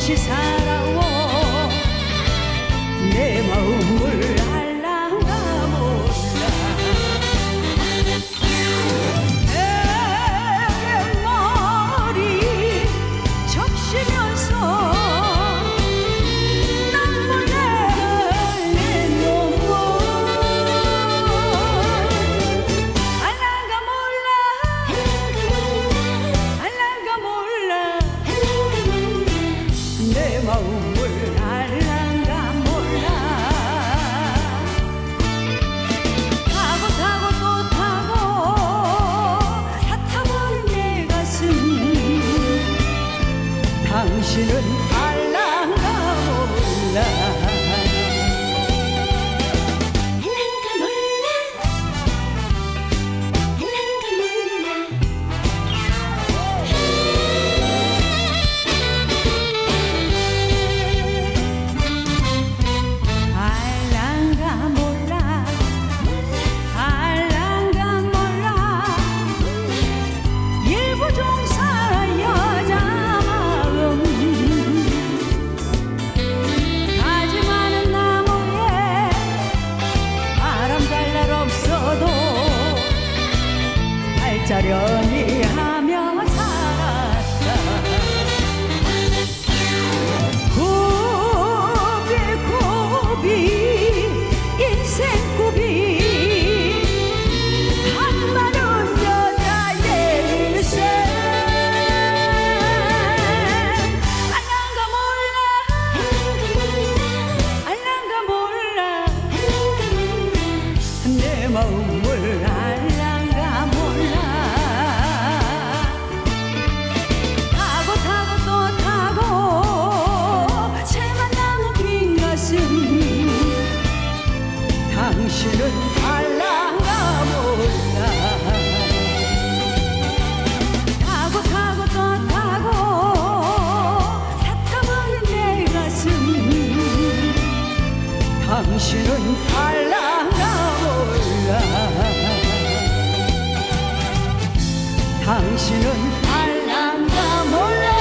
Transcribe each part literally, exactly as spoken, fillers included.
없이 살아온 내 마음을 알랑가 몰라. 내게 머리 적시면서 눈물 내는 눈물 알랑가 몰라 알랑가 몰라 내 마음을 알랑가 몰라. 타고 타고 또 타고 타타버린 내 가슴 당신은 알랑가 몰라. 알랑가 몰라 알랑가 몰라 알랑가 몰라 알랑가 몰라 일부종사 여자 마음 가지 많은 나무에 바람 잘 날 없어도 발자련이 하며 살았다. 고비 인생고비 한 많은 여자의 일생 알랑가 몰라 알랑가 몰라 내 마음을 알랑가 몰라. 타고 타고 또 타고 채만 남은 빈 가슴 당신은 알랑가 몰라. 타고 타고 또 타고 타타버린 내 가슴 당신은 알랑가 몰라. 당신은 알랑가 몰라.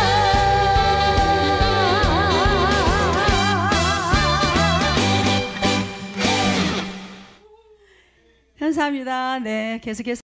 감사합니다. 네, 계속해서